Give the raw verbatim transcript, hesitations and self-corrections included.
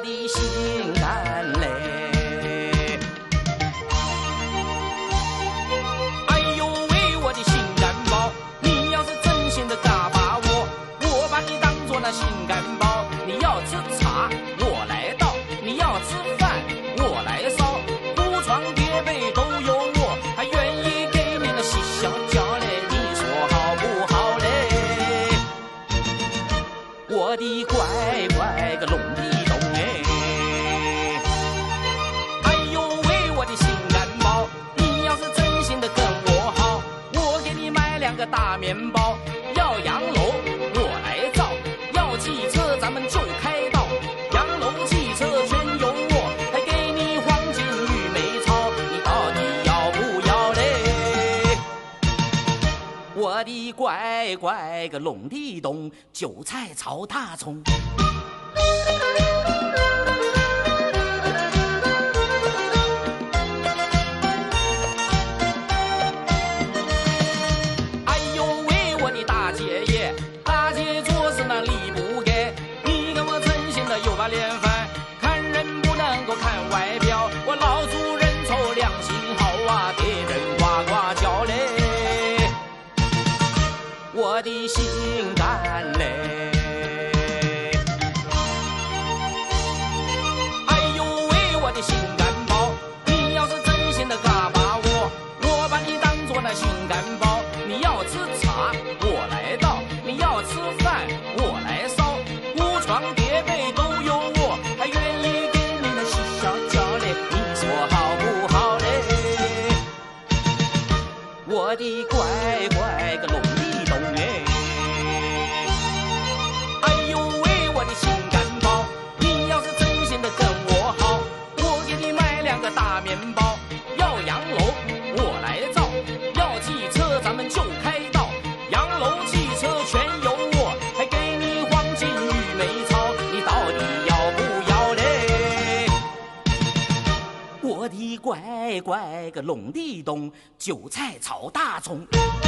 的心肝嘞。哎呦喂，我的心肝宝，你要是真心的嘎巴我，我把你当做那心肝宝。你要吃茶，我来倒；你要吃饭，我来烧。铺床叠被都有我，还愿意给你那洗小脚嘞。你说好不好嘞？我的乖乖个龙地洞哎！哎呦喂，我的心肝宝，你要是真心的跟我好，我给你买两个大面包。要洋楼我来造，要汽车咱们就开道。洋楼汽车全由我，还给你黄金玉美钞，你到底要不要嘞？我的乖乖个龙地洞，韭菜炒大葱。哎呦喂，我的大姐姐，大姐做事那理不给，你跟我真心的有把脸饭，看人不能够看外表，我老主人臭良心好啊，别人呱呱叫嘞。我的心肝嘞，哎呦喂，我的心肝宝，你要是真心的嘎巴我，我把你当做那心肝宝。你要吃茶，我来倒；你要吃饭，我来烧。铺床叠被都有我，还愿意给你那洗小脚嘞。你说好不好嘞？我的乖乖个龙地洞哎！哎呦喂，我的心肝宝，你要是真心的跟我好，我给你买两个大面包。要洋楼我来造，要汽车咱们就开道。洋楼汽车全由我，还给你黄金玉美钞，你到底要不要嘞？我的乖乖个龙地洞，韭菜炒大葱。